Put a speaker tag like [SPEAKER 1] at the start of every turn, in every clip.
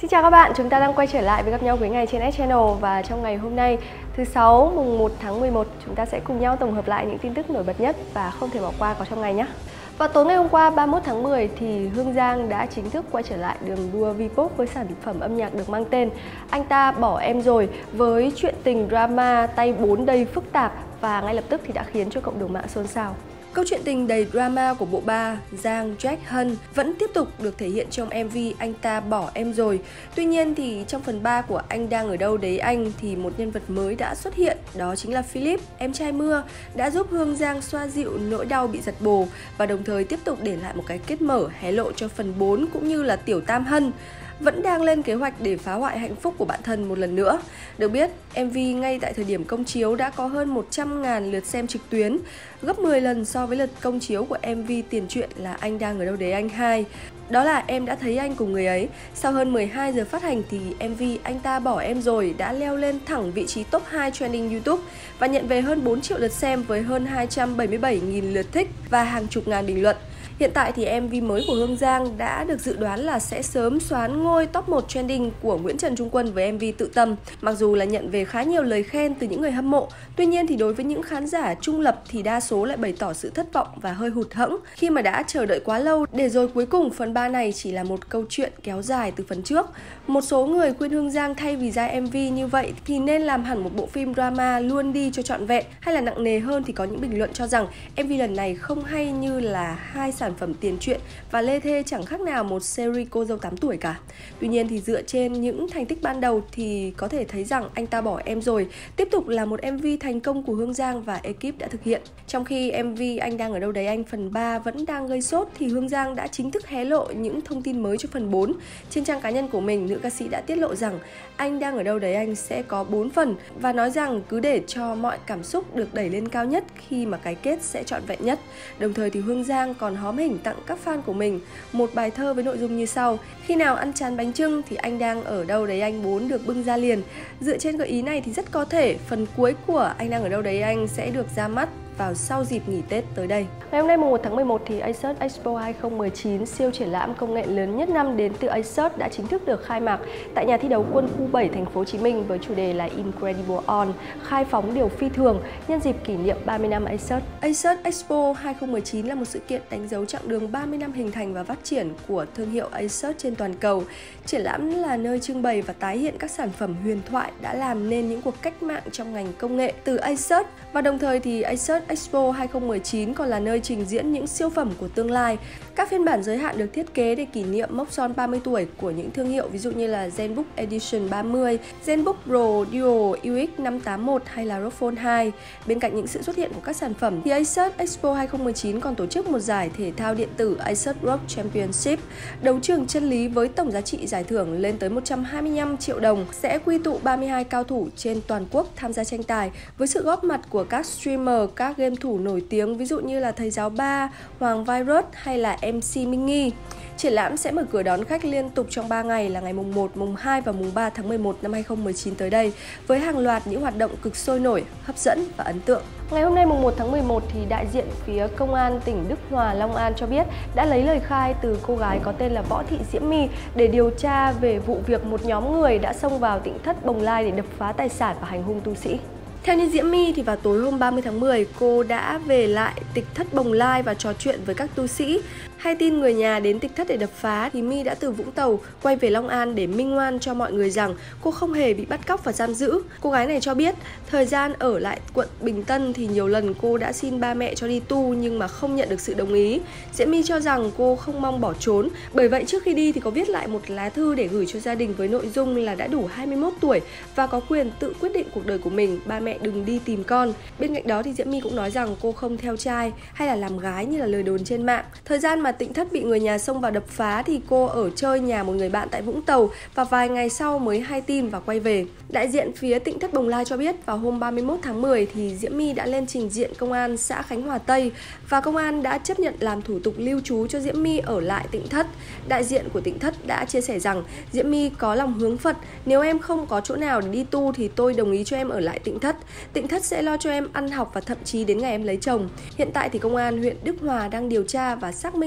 [SPEAKER 1] Xin chào các bạn, chúng ta đang quay trở lại với Gặp nhau cuối ngày trên S Channel. Và trong ngày hôm nay, thứ Sáu, mùng 1 tháng 11, chúng ta sẽ cùng nhau tổng hợp lại những tin tức nổi bật nhất và không thể bỏ qua có trong ngày nhé. Vào tối ngày hôm qua, 31 tháng 10, thì Hương Giang đã chính thức quay trở lại đường đua Vpop với sản phẩm âm nhạc được mang tên Anh Ta Bỏ Em Rồi, với chuyện tình drama tay 4 đầy phức tạp và ngay lập tức thì đã khiến cho cộng đồng mạng xôn xao. Câu chuyện tình đầy drama của bộ ba Giang, Jack, Hân vẫn tiếp tục được thể hiện trong MV Anh Ta Bỏ Em Rồi. Tuy nhiên thì trong phần 3 của Anh Đang Ở Đâu Đấy Anh thì một nhân vật mới đã xuất hiện, đó chính là Philip, em trai Mưa, đã giúp Hương Giang xoa dịu nỗi đau bị giật bồ và đồng thời tiếp tục để lại một cái kết mở hé lộ cho phần 4 cũng như là Tiểu Tam Hân vẫn đang lên kế hoạch để phá hoại hạnh phúc của bạn thân một lần nữa. Được biết, MV ngay tại thời điểm công chiếu đã có hơn 100.000 lượt xem trực tuyến, gấp 10 lần so với lượt công chiếu của MV tiền truyện là Anh Đang Ở Đâu Đấy Anh 2. Đó là Em Đã Thấy Anh Cùng Người Ấy. Sau hơn 12 giờ phát hành thì MV Anh Ta Bỏ Em Rồi đã leo lên thẳng vị trí top 2 trending YouTube và nhận về hơn 4 triệu lượt xem với hơn 277.000 lượt thích và hàng chục ngàn bình luận. Hiện tại thì MV mới của Hương Giang đã được dự đoán là sẽ sớm soán ngôi top 1 trending của Nguyễn Trần Trung Quân với MV Tự Tâm. Mặc dù là nhận về khá nhiều lời khen từ những người hâm mộ, tuy nhiên thì đối với những khán giả trung lập thì đa số lại bày tỏ sự thất vọng và hơi hụt hẫng khi mà đã chờ đợi quá lâu để rồi cuối cùng phần 3 này chỉ là một câu chuyện kéo dài từ phần trước. Một số người khuyên Hương Giang thay vì ra MV như vậy thì nên làm hẳn một bộ phim drama luôn đi cho trọn vẹn, hay là nặng nề hơn thì có những bình luận cho rằng MV lần này không hay như là hai sản phẩm tiền truyện và lê thê chẳng khác nào một series cô dâu 8 tuổi cả. Tuy nhiên thì dựa trên những thành tích ban đầu thì có thể thấy rằng Anh Ta Bỏ Em Rồi tiếp tục là một MV thành công của Hương Giang và ekip đã thực hiện. Trong khi MV Anh Đang Ở Đâu Đấy Anh phần 3 vẫn đang gây sốt thì Hương Giang đã chính thức hé lộ những thông tin mới cho phần 4. Trên trang cá nhân của mình, nữ ca sĩ đã tiết lộ rằng Anh Đang Ở Đâu Đấy Anh sẽ có 4 phần và nói rằng cứ để cho mọi cảm xúc được đẩy lên cao nhất khi mà cái kết sẽ trọn vẹn nhất. Đồng thời thì Hương Giang còn hóm hỉnh tặng các fan của mình một bài thơ với nội dung như sau: khi nào ăn chán bánh chưng thì anh đang ở đâu đấy anh 4 được bưng ra liền. Dựa trên gợi ý này thì rất có thể phần cuối của Anh Đang Ở Đâu Đấy Anh sẽ được ra mắt vào sau dịp nghỉ Tết tới đây. Ngày hôm nay mùng 1 tháng 11 thì Asus Expo 2019, siêu triển lãm công nghệ lớn nhất năm đến từ Asus đã chính thức được khai mạc tại nhà thi đấu Quân khu 7 thành phố Hồ Chí Minh với chủ đề là Incredible On, khai phóng điều phi thường nhân dịp kỷ niệm 30 năm Asus. Asus Expo 2019 là một sự kiện đánh dấu chặng đường 30 năm hình thành và phát triển của thương hiệu Asus trên toàn cầu. Triển lãm là nơi trưng bày và tái hiện các sản phẩm huyền thoại đã làm nên những cuộc cách mạng trong ngành công nghệ từ Asus, và đồng thời thì Asus Expo 2019 còn là nơi trình diễn những siêu phẩm của tương lai. Các phiên bản giới hạn được thiết kế để kỷ niệm mốc son 30 tuổi của những thương hiệu ví dụ như là ZenBook Edition 30, ZenBook Pro Duo UX 581 hay là ROG Phone 2. Bên cạnh những sự xuất hiện của các sản phẩm thì Asus Expo 2019 còn tổ chức một giải thể thao điện tử Asus ROG Championship, đấu trường chân lý với tổng giá trị giải thưởng lên tới 125 triệu đồng, sẽ quy tụ 32 cao thủ trên toàn quốc tham gia tranh tài với sự góp mặt của các streamer, các game thủ nổi tiếng ví dụ như là Thầy Giáo Ba, Hoàng Virus hay là MC Minh Nghi. Triển lãm sẽ mở cửa đón khách liên tục trong 3 ngày là ngày mùng 1, mùng 2 và mùng 3 tháng 11 năm 2019 tới đây, với hàng loạt những hoạt động cực sôi nổi, hấp dẫn và ấn tượng. Ngày hôm nay mùng 1 tháng 11 thì đại diện phía Công an tỉnh Đức Hòa, Long An cho biết đã lấy lời khai từ cô gái có tên là Võ Thị Diễm My để điều tra về vụ việc một nhóm người đã xông vào Tỉnh Thất Bồng Lai để đập phá tài sản và hành hung tu sĩ. Theo như Diễm My thì vào tối hôm 30 tháng 10, cô đã về lại Tịch Thất Bồng Lai và trò chuyện với các tu sĩ. Hay tin người nhà đến Tịch Thất để đập phá thì My đã từ Vũng Tàu quay về Long An để minh oan cho mọi người rằng cô không hề bị bắt cóc và giam giữ. Cô gái này cho biết thời gian ở lại quận Bình Tân thì nhiều lần cô đã xin ba mẹ cho đi tu nhưng mà không nhận được sự đồng ý. Diễm My cho rằng cô không mong bỏ trốn, bởi vậy trước khi đi thì có viết lại một lá thư để gửi cho gia đình với nội dung là đã đủ 21 tuổi và có quyền tự quyết định cuộc đời của mình, ba mẹ đừng đi tìm con. Bên cạnh đó thì Diễm My cũng nói rằng cô không theo trai hay là làm gái như là lời đồn trên mạng. Thời gian mà Tỉnh Thất bị người nhà xông vào đập phá thì cô ở chơi nhà một người bạn tại Vũng Tàu và vài ngày sau mới hay tin và quay về. Đại diện phía Tỉnh Thất Bồng Lai cho biết vào hôm 31 tháng 10 thì Diễm My đã lên trình diện công an xã Khánh Hòa Tây và công an đã chấp nhận làm thủ tục lưu trú cho Diễm My ở lại Tỉnh Thất. Đại diện của Tỉnh Thất đã chia sẻ rằng Diễm My có lòng hướng Phật, nếu em không có chỗ nào để đi tu thì tôi đồng ý cho em ở lại Tỉnh Thất. Tỉnh Thất sẽ lo cho em ăn học và thậm chí đến ngày em lấy chồng. Hiện tại thì công an huyện Đức Hòa đang điều tra và xác minh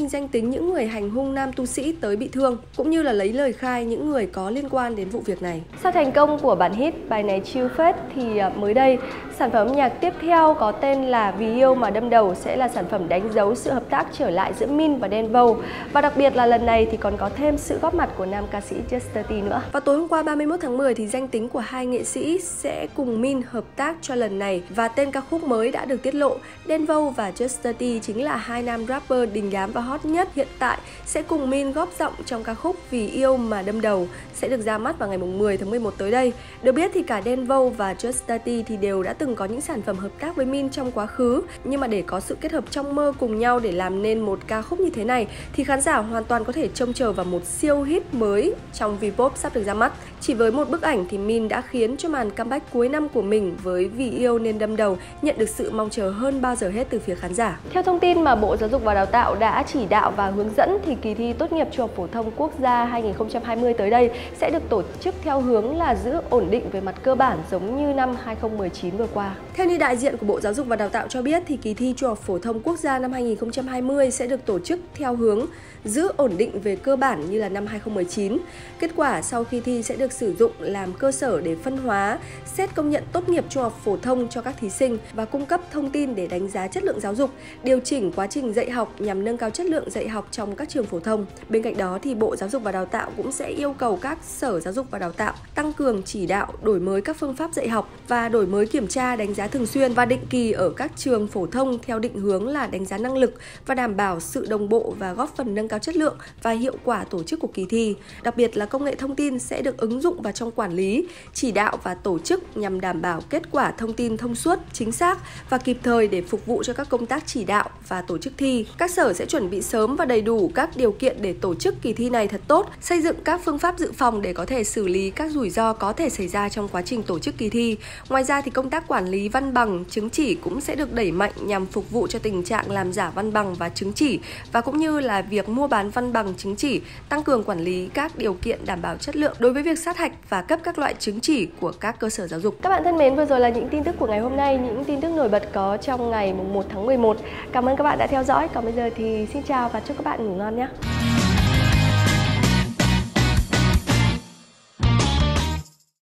[SPEAKER 1] minh danh tính những người hành hung nam tu sĩ tới bị thương, cũng như là lấy lời khai những người có liên quan đến vụ việc này. Sau thành công của bản hit bài này chill phết thì mới đây, sản phẩm âm nhạc tiếp theo có tên là Vì Yêu Mà Đâm Đầu sẽ là sản phẩm đánh dấu sự hợp tác trở lại giữa Min và Đen Vâu. Và đặc biệt là lần này thì còn có thêm sự góp mặt của nam ca sĩ Just 30 nữa. Và tối hôm qua 31 tháng 10 thì danh tính của hai nghệ sĩ sẽ cùng Min hợp tác cho lần này và tên ca khúc mới đã được tiết lộ. Đen Vâu và Just 30 chính là hai nam rapper đình đám và hot nhất hiện tại sẽ cùng Min góp giọng trong ca khúc Vì Yêu Mà Đâm Đầu sẽ được ra mắt vào ngày 10 tháng 11 tới đây. Được biết thì cả Đen Vâu và Just 30 thì đều đã từng có những sản phẩm hợp tác với Min trong quá khứ, nhưng mà để có sự kết hợp trong mơ cùng nhau để làm nên một ca khúc như thế này thì khán giả hoàn toàn có thể trông chờ vào một siêu hit mới trong V-pop sắp được ra mắt. Chỉ với một bức ảnh thì Min đã khiến cho màn comeback cuối năm của mình với Vì Yêu Nên Đâm Đầu nhận được sự mong chờ hơn bao giờ hết từ phía khán giả. Theo thông tin mà Bộ Giáo dục và Đào tạo đã chỉ đạo và hướng dẫn thì kỳ thi tốt nghiệp Trung học phổ thông quốc gia 2020 tới đây sẽ được tổ chức theo hướng là giữ ổn định về mặt cơ bản giống như năm 2019 vừa qua. Theo như đại diện của Bộ Giáo dục và Đào tạo cho biết thì kỳ thi Trung học phổ thông quốc gia năm 2020 sẽ được tổ chức theo hướng giữ ổn định về cơ bản như là năm 2019. Kết quả sau khi thi sẽ được sử dụng làm cơ sở để phân hóa, xét công nhận tốt nghiệp Trung học phổ thông cho các thí sinh và cung cấp thông tin để đánh giá chất lượng giáo dục, điều chỉnh quá trình dạy học nhằm nâng cao chất lượng dạy học trong các trường phổ thông. Bên cạnh đó thì Bộ Giáo dục và Đào tạo cũng sẽ yêu cầu các sở giáo dục và đào tạo tăng cường chỉ đạo đổi mới các phương pháp dạy học và đổi mới kiểm tra đánh giá thường xuyên và định kỳ ở các trường phổ thông theo định hướng là đánh giá năng lực và đảm bảo sự đồng bộ và góp phần nâng cao chất lượng và hiệu quả tổ chức của kỳ thi. Đặc biệt là công nghệ thông tin sẽ được ứng dụng vào trong quản lý, chỉ đạo và tổ chức nhằm đảm bảo kết quả thông tin thông suốt, chính xác và kịp thời để phục vụ cho các công tác chỉ đạo và tổ chức thi. Các sở sẽ chuẩn bị sớm và đầy đủ các điều kiện để tổ chức kỳ thi này thật tốt, xây dựng các phương pháp dự phòng để có thể xử lý các rủi ro có thể xảy ra trong quá trình tổ chức kỳ thi. Ngoài ra thì công tác quản lý văn bằng, chứng chỉ cũng sẽ được đẩy mạnh nhằm phục vụ cho tình trạng làm giả văn bằng và chứng chỉ và cũng như là việc mua bán văn bằng chứng chỉ, tăng cường quản lý các điều kiện đảm bảo chất lượng đối với việc sát hạch và cấp các loại chứng chỉ của các cơ sở giáo dục. Các bạn thân mến, vừa rồi là những tin tức của ngày hôm nay, những tin tức nổi bật có trong ngày 1 tháng 11. Cảm ơn các bạn đã theo dõi. Còn bây giờ thì xin chào và chúc các bạn ngủ ngon nhé.